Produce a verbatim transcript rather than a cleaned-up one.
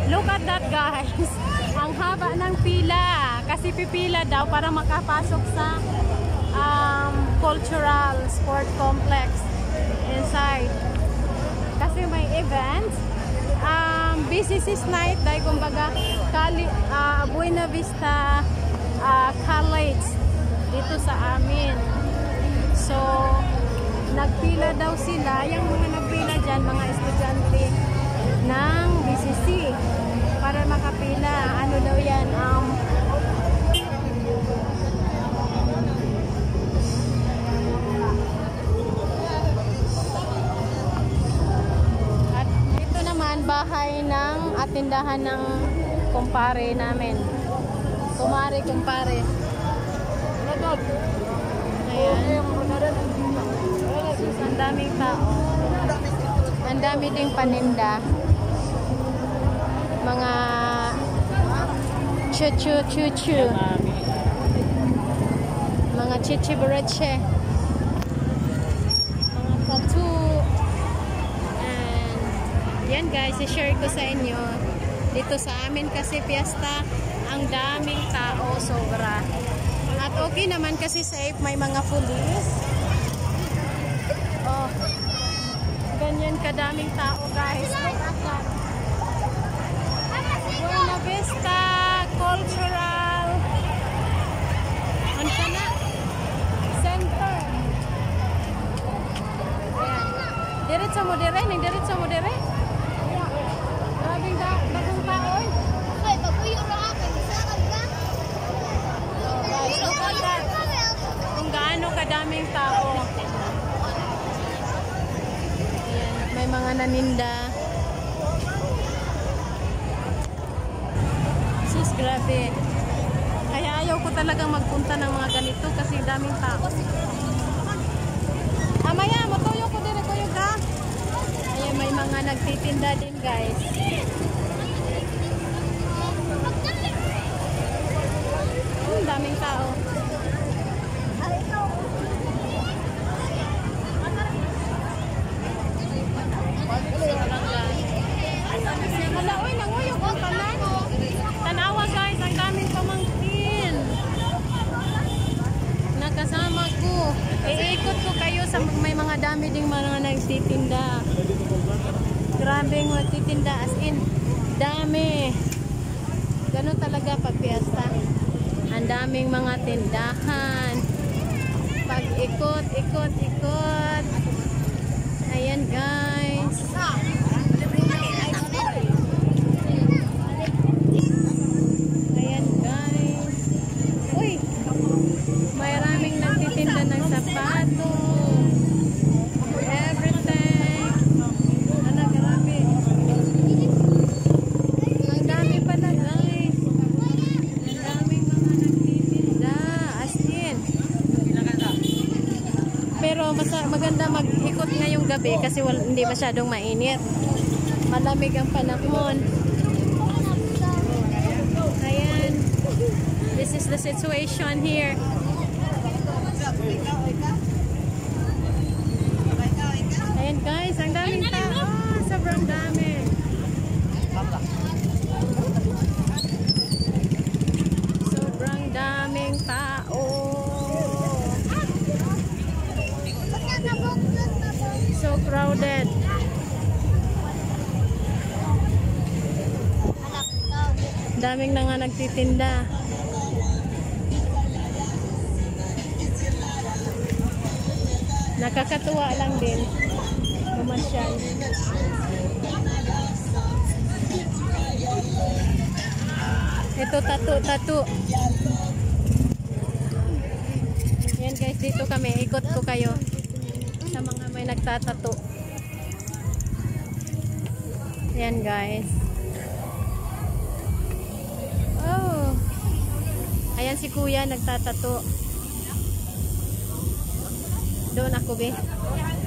Look at that, guys. Ang haba ng pila. Kasi pipila daw para makapasok sa um, cultural sport complex inside. Kasi may event. Um, B C C's night dahil kumbaga Cali, uh, Buena Vista uh, College dito sa amin. So, nagpila daw sila. Yung mga nagpila dyan, mga estudyante ng B C C para makapila. Ano daw yan? Um, at ito naman, bahay ng atindahan ng kumpare namin. Kumare, kumpare. Ayan. Ang daming tao. Ang dami ding paninda. Mga chu-chu-chu-chu. Mga chichi-barache. Mga tattoo. And yan guys, i-share ko sa inyo. Dito sa amin kasi piyesta, ang daming tao, sobra. At okay naman kasi safe, may mga police. Oh, ganyan kadaming tao guys. Look at that. Buena Vista Cultural ano na? Center. Ayan. Diretso mo dire, ning diretso mo dire. Grabing da, dagang tao. Ay, papuyo ra ako. Oh, guys, look at that. Kung gaano kadaming tao. Ayan, may mga naninda. Sus, grabe. Kaya ayaw ko talagang magpunta ng mga ganito kasi daming tao. Amaya, matuyo ko din ko yung ga. Ayan, may mga nagtitinda din guys. Hmm, daming tao. Hala, oy, nanguyok ang tanan. Tanawa guys, ang daming pamangkin. Nakasama ko. Iikot ko kayo sa may mga dami ding mga nagtitinda. Grabe yung nagtitinda, as in, dami. Ganun talaga pag piyesta. Ang daming mga tindahan. Pag ikot, ikot, ikot. Ayan guys. Ayan guys. Uy! May maraming nagtitinda ng sapato. Everything. Ano, grabe. Ang dami pala guys. Ang daming mga nagtitinda. As in. Pero mas maganda mag-ikot ngayong gabi kasi wal, hindi masyadong mainit. Malamig ang panahon. Ayan. This is the situation here. Ayan guys, ang daming tao. Sobrang dami. Sobrang daming tao. So crowded. Daming na nga nagtitinda. Nakakatuwa lang din. Bumasyal. Ito tattoo-tattoo. Yan guys, dito kami. Ikot ko kayo sa mga may nagtatato. Yan guys. Oh. Ayan si kuya nagtatato. Doon ako be.